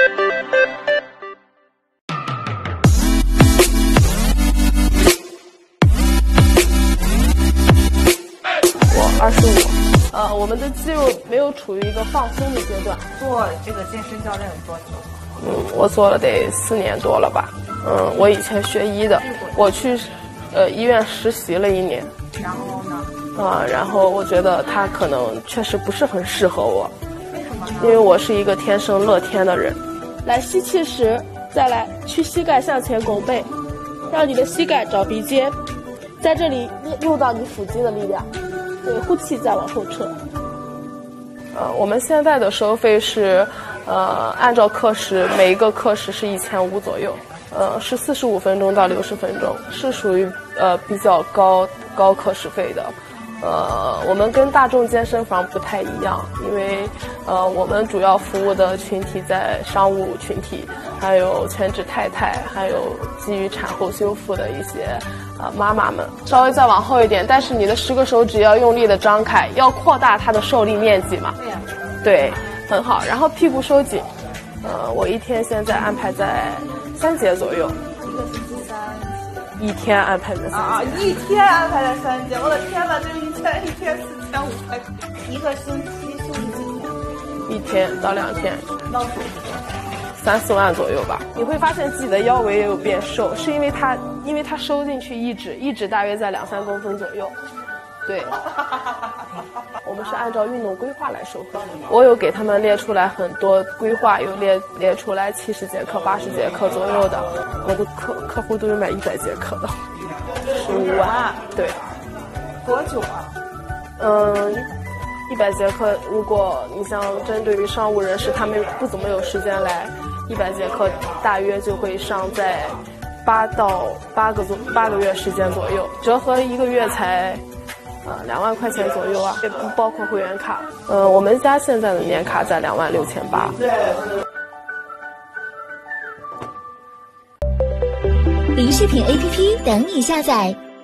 我25，我们的肌肉没有处于一个放松的阶段。 做这个健身教练有多久？ 我做了得4年多了吧。我以前学医的，我去医院实习了1年。 然后呢？ 然后我觉得它可能确实不是很适合我。 为什么呢？ 因为我是一个天生乐天的人。来吸气时，再来去膝盖向前拱背，让你的膝盖找鼻尖，在这里用到你腹肌的力量。对，呼气再往后撤。我们现在的收费是，按照课时，每一个课时是1500左右，是45分钟到60分钟，是属于比较高课时费的。我们跟大众健身房不太一样，因为我们主要服务的群体在商务群体，还有全职太太，还有基于产后修复的一些妈妈们。稍微再往后一点，但是你的10个手指要用力的张开，要扩大它的受力面积嘛。 对呀。 对，很好。然后屁股收紧，我一天现在安排在3节左右。 一个星期3节。 一天安排在3节。 一天安排在3节，我的天哪，这一天4500，一个星期休息几天 ？1天到2天。 老鼠 3、4万左右吧。你会发现自己的腰围也有变瘦，是因为它收进去一指大约在2、3公分左右。对，我们是按照运动规划来收费。我有给他们列出来很多规划，有列出来70节课、80节课左右的。我的客户都有买100节课的，15万。对。 多久啊 ？100节课，如果你像针对于商务人士，他们不怎么有时间来，100节课大约就会上在8个月时间左右，折合1个月才2万块钱左右啊，也不包括会员卡。我们家现在的年卡在26800。 零食品 APP 等你下载。